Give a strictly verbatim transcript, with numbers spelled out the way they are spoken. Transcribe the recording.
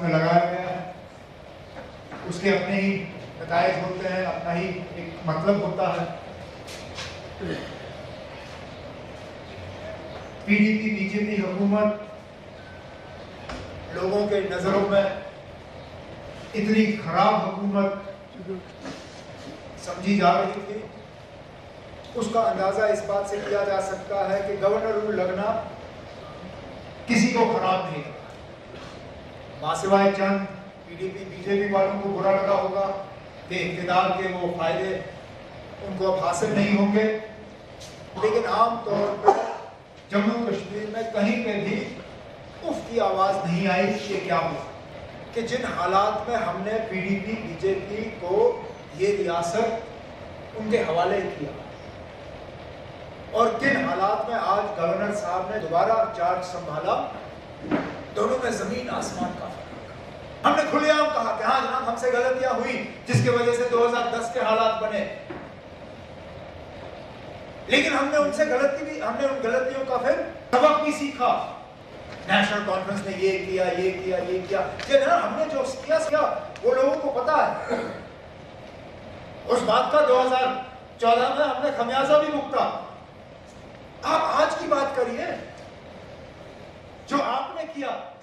लगाया गया है, उसके अपने ही नतायज होते हैं, अपना ही एक मतलब होता है। पीडीपी बीजेपी हुकूमत लोगों के नजरों में इतनी खराब हुकूमत समझी जा रही थी, उसका अंदाजा इस बात से किया जा सकता है कि गवर्नर रूल लगना किसी को खराब नहीं लगा। मासिवाय चंद पीडीपी बीजेपी वालों को बुरा लगा होगा कि इक़्तिदार के वो फायदे उनको अब हासिल नहीं होंगे, लेकिन आमतौर पर जम्मू कश्मीर में कहीं पे भी उफ की आवाज नहीं आई कि क्या हुआ, कि जिन हालात में हमने पीडीपी बीजेपी को ये रियासत उनके हवाले किया और किन हालात में आज गवर्नर साहब ने दोबारा चार्ज संभाला, दोनों में जमीन आसमान का फर्क। हमने खुलेआम कहा कि हाँ जनाब हमसे गलतियां हुई जिसकी वजह से दो हज़ार दस के हालात बने, लेकिन हमने उनसे गलती भी हमने उन गलतियों का फिर सबक भी सीखा। नेशनल कॉन्फ्रेंस ने ये किया ये किया ये किया कि ना हमने जो किया किया वो लोगों को पता है। उस बात का दो हज़ार चौदह में हमने खमियाजा भी भुगता। आप आज की बात करिए, जो आपने किया